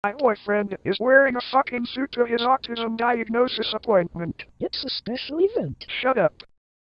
My boyfriend is wearing a fucking suit to his autism diagnosis appointment. It's a special event. Shut up.